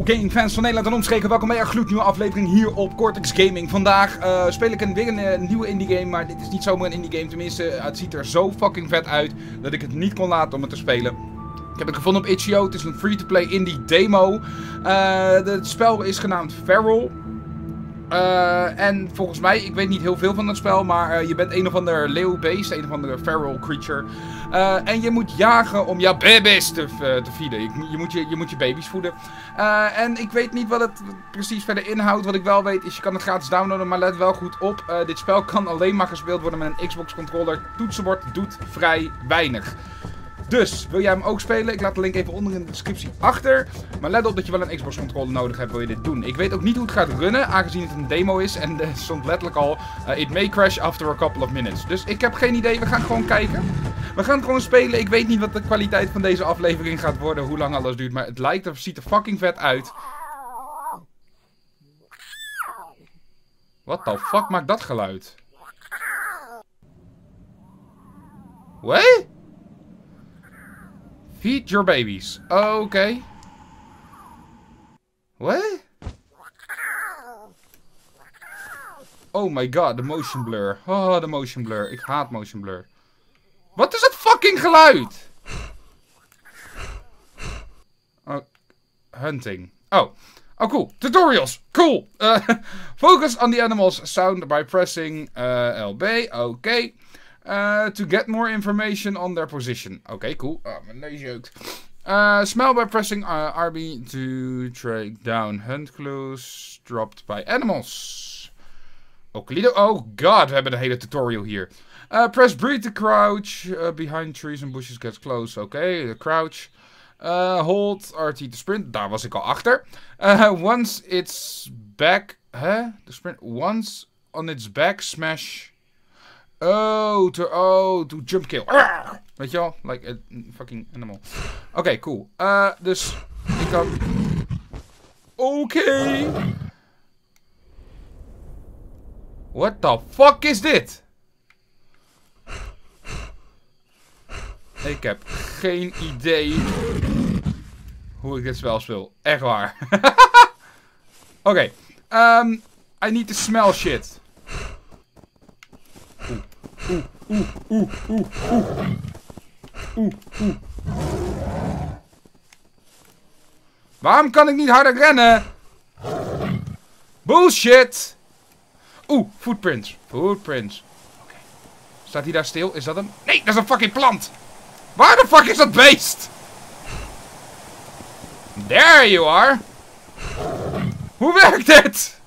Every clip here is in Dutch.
gamefans van Nederland en omstreken, welkom bij een gloednieuwe aflevering hier op Cortex Gaming. Vandaag speel ik weer een nieuwe indie game, maar dit is niet zomaar een indie game. Tenminste, het ziet er zo fucking vet uit dat ik het niet kon laten om het te spelen. Ik heb het gevonden op itch.io, het is een free-to-play indie demo. Het spel is genaamd Feral. En volgens mij, ik weet niet heel veel van het spel, maar je bent een of ander leeuwbeest, een of andere feral creature. En je moet jagen om jouw baby's te feeden. Je moet je baby's voeden. En ik weet niet wat het precies verder inhoudt. Wat ik wel weet is, je kan het gratis downloaden, maar let wel goed op. Dit spel kan alleen maar gespeeld worden met een Xbox controller. Toetsenbord doet vrij weinig. Dus, wil jij hem ook spelen? Ik laat de link even onder in de descriptie achter. Maar let op dat je wel een Xbox controller nodig hebt, wil je dit doen. Ik weet ook niet hoe het gaat runnen, aangezien het een demo is. En er stond letterlijk al, it may crash after a couple of minutes. Dus ik heb geen idee, we gaan gewoon kijken. We gaan het gewoon spelen. Ik weet niet wat de kwaliteit van deze aflevering gaat worden, hoe lang alles duurt. Maar het ziet er fucking vet uit. What the fuck maakt dat geluid? Wait? Feed your babies. Oké. What? Oh my god, de motion blur. Oh, de motion blur. Ik haat motion blur. Wat is het fucking geluid? Oh, hunting. Oh, cool. Tutorials. Cool. Focus on the animals sound by pressing LB. Oké. To get more information on their position. Oké, cool. Oh, mijn neus jeukt. Smell by pressing RB to track down hunt clues dropped by animals. Oh god, we hebben de hele tutorial hier. Press breathe to crouch behind trees and bushes gets close. Oké, crouch. Hold RT to sprint. Daar was ik al achter. Once it's back. The sprint. Once on its back, smash. To jump kill. Weet je wel? Like a fucking animal. Oké, cool. Dus ik kan... Oké. What the fuck is dit? Ik heb geen idee hoe ik dit spel speel. Echt waar. Oké. I need to smell shit. Waarom kan ik niet harder rennen? Bullshit! Footprints. Footprints. Oké. Staat hij daar stil? Is dat hem? Nee, dat is een fucking plant! Waar de fuck is dat beest? There you are! Hoe werkt dit?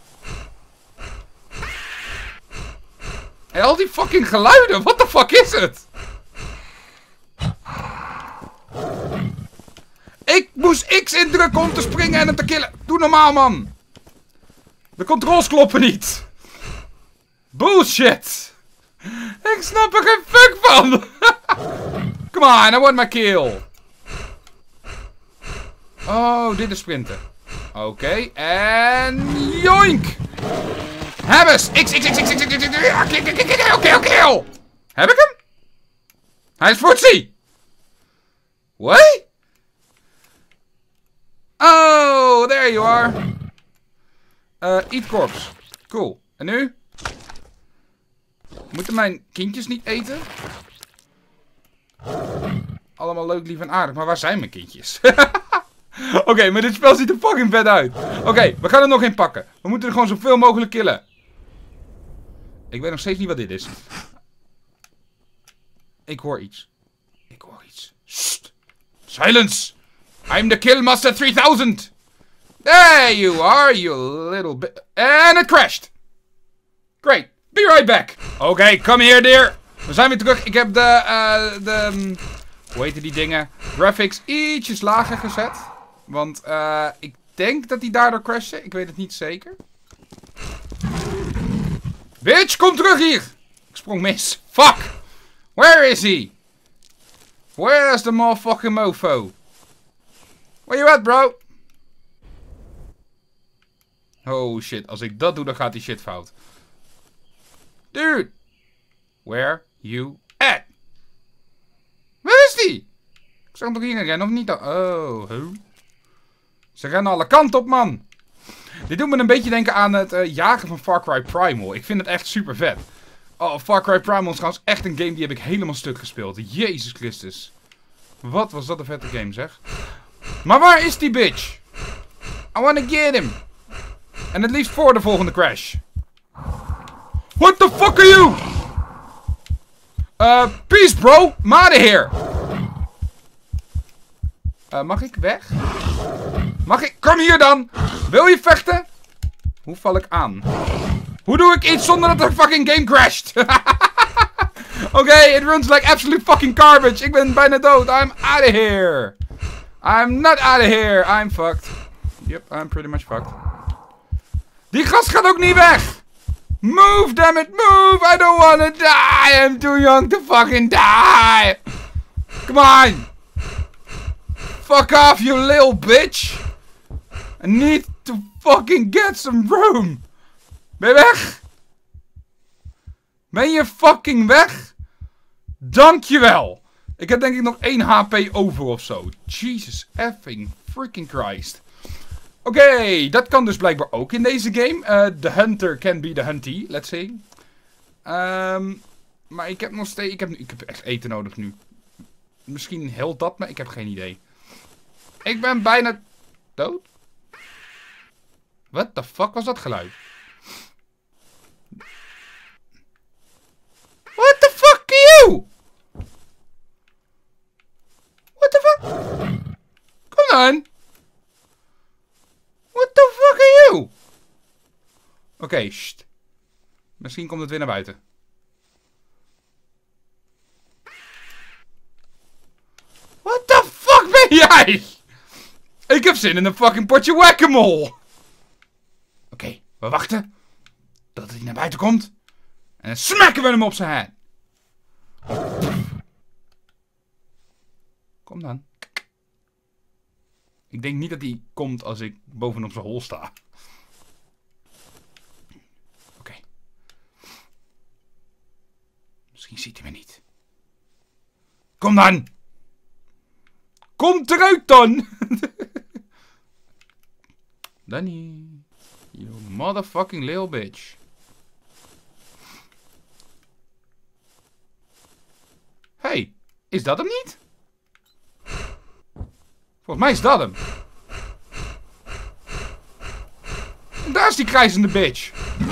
En al die fucking geluiden, what the fuck is het? Ik moest X indrukken om te springen en hem te killen. Doe normaal, man. De controls kloppen niet. Bullshit. Ik snap er geen fuck van. Come on, I want my kill. Oh, dit is sprinten. Oké, en joink. Hebbes! X. Oké. Heb ik hem? Hij is footsie. What? Oh, there you are. Eat corpse. Cool. En nu? Moeten mijn kindjes niet eten? Allemaal leuk, lief en aardig. Maar waar zijn mijn kindjes? Oké, maar dit spel ziet er fucking vet uit. Oké, we gaan er nog in pakken. We moeten er gewoon zoveel mogelijk killen. Ik weet nog steeds niet wat dit is. Ik hoor iets. Sst. Silence. I'm the Killmaster 3000. There you are, you little bit. And it crashed. Great. Be right back. Oké, come here, dear. We zijn weer terug. Ik heb hoe heet die dingen? Graphics ietsjes lager gezet. Want ik denk dat die daardoor crashen. Ik weet het niet zeker. Bitch, kom terug hier! Ik sprong mis. Fuck! Where is he? Where's the motherfucking mofo? Where you at, bro? Oh shit, als ik dat doe, dan gaat die shit fout. Dude! Where you at? Waar is die? Ik zag hem toch hier rennen, of niet? Oh, huh? Ze rennen alle kanten op, man. Dit doet me een beetje denken aan het jagen van Far Cry Primal. Ik vind het echt super vet. Oh, Far Cry Primal is trouwens echt een game die heb ik helemaal stuk gespeeld. Jezus Christus. Wat was dat een vette game, zeg. Maar waar is die bitch? I wanna get him. En het liefst voor de volgende crash. What the fuck are you? Peace bro. I'm out of here. Mag ik weg? Mag ik? Kom hier dan. Wil je vechten? Hoe val ik aan? Hoe doe ik iets zonder dat de fucking game crasht? Oké, it runs like absolute fucking garbage. Ik ben bijna dood. I'm out of here. I'm not out of here. I'm fucked. Yep, I'm pretty much fucked. Die gast gaat ook niet weg. Move, damn it, move. I don't wanna die. I'm too young to fucking die. Come on. Fuck off, you little bitch. I need to fucking get some room. Ben je weg? Ben je fucking weg? Dankjewel. Ik heb denk ik nog 1 HP over of zo. Jesus effing freaking Christ. Oké, dat kan dus blijkbaar ook in deze game. The hunter can be the huntee, let's say. Maar ik heb nog steeds... Ik heb echt eten nodig nu. Misschien helpt dat, maar ik heb geen idee. Ik ben bijna dood. What the fuck was dat geluid? What the fuck are you? What the fuck? Come on. What the fuck are you? Oké, sst. Misschien komt het weer naar buiten. What the fuck ben jij? Ik heb zin in een fucking potje whack-a-mole. Oké, we wachten. Tot hij naar buiten komt. En dan smacken we hem op zijn hand. Kom dan. Ik denk niet dat hij komt als ik bovenop zijn hol sta. Oké. Misschien ziet hij me niet. Kom dan! Kom eruit dan! Danny. You motherfucking little bitch. Hey, is dat hem niet? Volgens mij is dat hem. En daar is die krijzende bitch.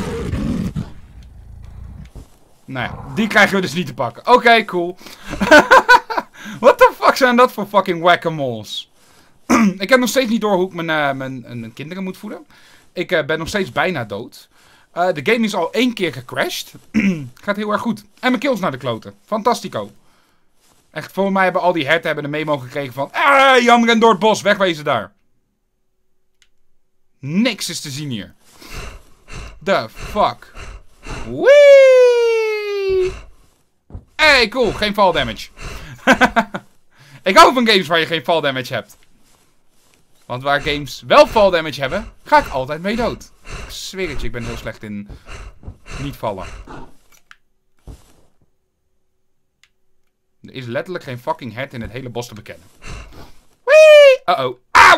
Nou ja, die krijgen we dus niet te pakken. Oké, cool. What the fuck zijn dat voor fucking whack-a-moles? Ik heb nog steeds niet door hoe ik mijn kinderen moet voeden. Ik ben nog steeds bijna dood. De game is al 1 keer gecrashed. Gaat heel erg goed. En mijn kills naar de kloten. Fantastico. Echt, voor mij hebben al die herten een memo gekregen van... Jan, ren door het bos. Wegwezen daar. Niks is te zien hier. The fuck. Wee! Hey, cool. Geen fall damage. Ik hou van games waar je geen fall damage hebt. Want waar games wel fall damage hebben, ga ik altijd mee dood. Ik zweer het je, ik ben heel slecht in niet vallen. Er is letterlijk geen fucking hert in het hele bos te bekennen. Wee! Uh-oh. Auw!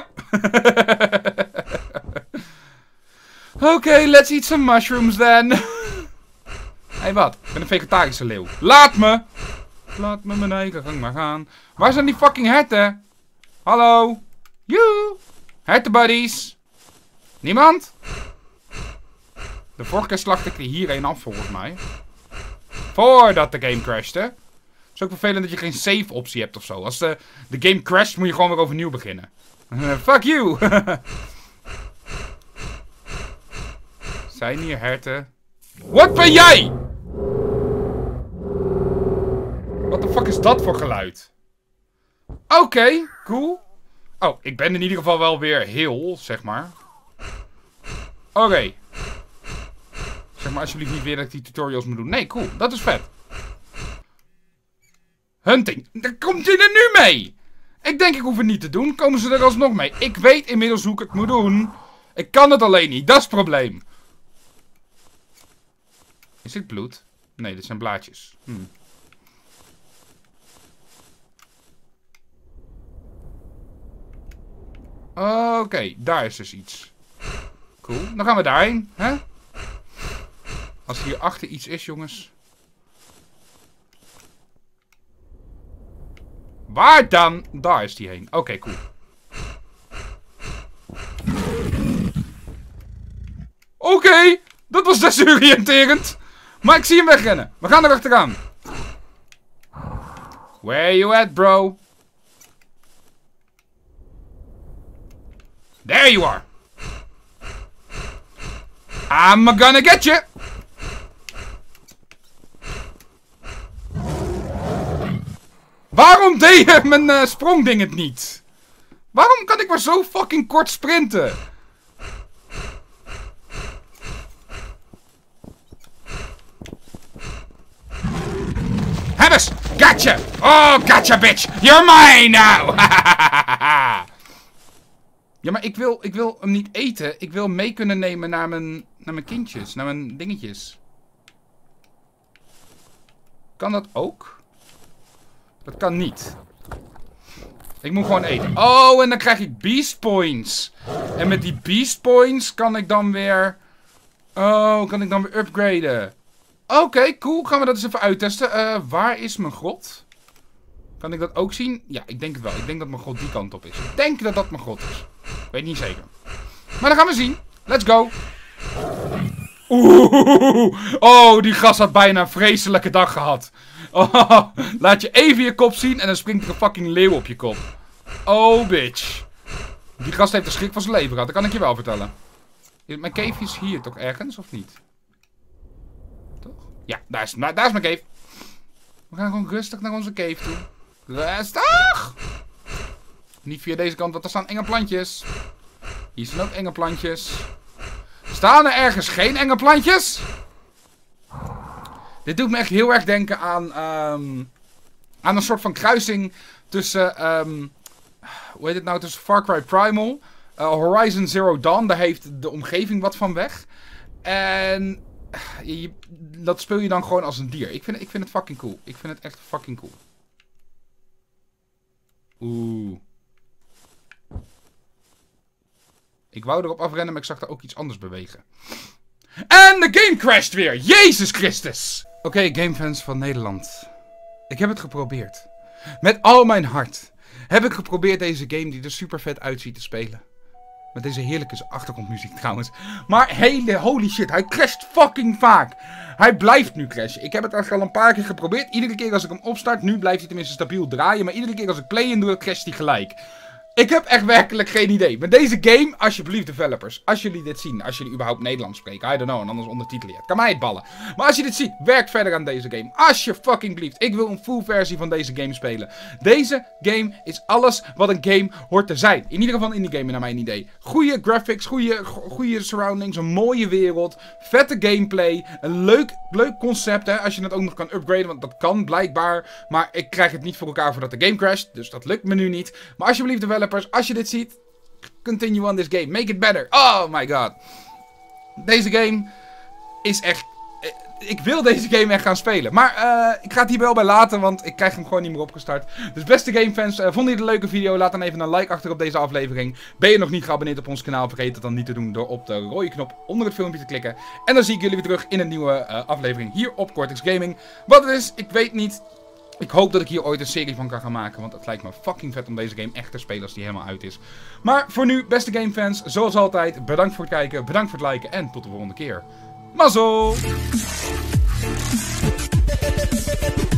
Oké, let's eat some mushrooms then. Hé, wat? Ik ben een vegetarische leeuw. Laat me! Laat me mijn eigen gang maar gaan. Waar zijn die fucking herten? Hallo? Joe! Hertenbuddies! Niemand? De vorige keer slachtte ik er hierheen af volgens mij. Voordat de game crashte. Het is ook vervelend dat je geen save optie hebt ofzo. Als de game crasht moet je gewoon weer overnieuw beginnen. Fuck you! Zijn hier herten? Wat ben jij? Wat de fuck is dat voor geluid? Oké, cool. Oh, ik ben in ieder geval wel weer heel, zeg maar. Oké. Zeg maar alsjeblieft niet weer dat ik die tutorials moet doen. Nee, cool. Dat is vet. Hunting. Daar komt hij er nu mee. Ik denk ik hoef het niet te doen. Komen ze er alsnog mee. Ik weet inmiddels hoe ik het moet doen. Ik kan het alleen niet. Dat is het probleem. Is dit bloed? Nee, dit zijn blaadjes. Oké, daar is dus iets. Cool, dan gaan we daarheen, hè? Als hier achter iets is, jongens. Waar dan? Daar is die heen. Oké, cool. Oké, dat was desoriënterend. Maar ik zie hem wegrennen. We gaan er achteraan. Where you at, bro? There you are. I'm gonna get you. Waarom deed mijn sprongding het niet? Waarom kan ik maar zo fucking kort sprinten? Hebbes! Gotcha! Oh, gotcha, bitch! You're mine now! Ja, maar ik wil hem niet eten. Ik wil hem mee kunnen nemen naar mijn kindjes. Naar mijn dingetjes. Kan dat ook? Dat kan niet. Ik moet gewoon eten. Oh, en dan krijg ik beast points. En met die beast points kan ik dan weer... Oh, kan ik dan weer upgraden. Oké, cool. Gaan we dat eens even uittesten. Waar is mijn grot? Kan ik dat ook zien? Ja, ik denk het wel. Ik denk dat mijn grot die kant op is. Ik denk dat dat mijn grot is. Weet niet zeker. Maar dan gaan we zien. Let's go. Oeh. Oh, die gast had bijna een vreselijke dag gehad. Oh, laat je even je kop zien en dan springt er een fucking leeuw op je kop. Oh, bitch. Die gast heeft de schrik van zijn leven gehad. Dat kan ik je wel vertellen. Mijn cave is hier toch ergens, of niet? Toch? Ja, daar is mijn cave. We gaan gewoon rustig naar onze cave toe. Rustig! Niet via deze kant, want er staan enge plantjes. Hier zijn ook enge plantjes. Staan er ergens geen enge plantjes? Dit doet me echt heel erg denken aan een soort van kruising tussen, hoe heet het nou, tussen Far Cry Primal, Horizon Zero Dawn. Daar heeft de omgeving wat van weg. En dat speel je dan gewoon als een dier. Ik vind het fucking cool. Ik vind het echt fucking cool. Oeh. Ik wou erop afrennen, maar ik zag er ook iets anders bewegen. En de game crasht weer. Jezus Christus. Oké, gamefans van Nederland. Ik heb het geprobeerd. Met al mijn hart heb ik geprobeerd deze game die er super vet uitziet te spelen. Met deze heerlijke achtergrondmuziek trouwens. Maar holy shit, hij crasht fucking vaak. Hij blijft nu crashen. Ik heb het echt al een paar keer geprobeerd. Iedere keer als ik hem opstart, nu blijft hij tenminste stabiel draaien. Maar iedere keer als ik play in doe, crasht hij gelijk. Ik heb echt werkelijk geen idee. Met deze game, alsjeblieft developers. Als jullie dit zien. Als jullie überhaupt Nederlands spreken. I don't know. En anders ondertitelen je het. Kan mij het ballen. Maar als je dit ziet, werk verder aan deze game. Als je fucking blieft. Ik wil een full versie van deze game spelen. Deze game is alles wat een game hoort te zijn. In ieder geval in die game naar mijn idee. Goede graphics. Goede surroundings. Een mooie wereld. Vette gameplay. Een leuk concept. Hè, als je het ook nog kan upgraden. Want dat kan blijkbaar. Maar ik krijg het niet voor elkaar voordat de game crasht. Dus dat lukt me nu niet. Maar alsjeblieft developers. Als je dit ziet, continue on this game. Make it better. Oh my god. Deze game is echt... Ik wil deze game echt gaan spelen. Maar ik ga het hier wel bij laten, want ik krijg hem gewoon niet meer opgestart. Dus beste gamefans, vonden jullie het een leuke video? Laat dan even een like achter op deze aflevering. Ben je nog niet geabonneerd op ons kanaal? Vergeet het dan niet te doen door op de rode knop onder het filmpje te klikken. En dan zie ik jullie weer terug in een nieuwe aflevering hier op Cortex Gaming. Wat het is, ik weet niet. Ik hoop dat ik hier ooit een serie van kan gaan maken. Want het lijkt me fucking vet om deze game echt te spelen als die helemaal uit is. Maar voor nu, beste gamefans, zoals altijd, bedankt voor het kijken, bedankt voor het liken en tot de volgende keer. Mazzel!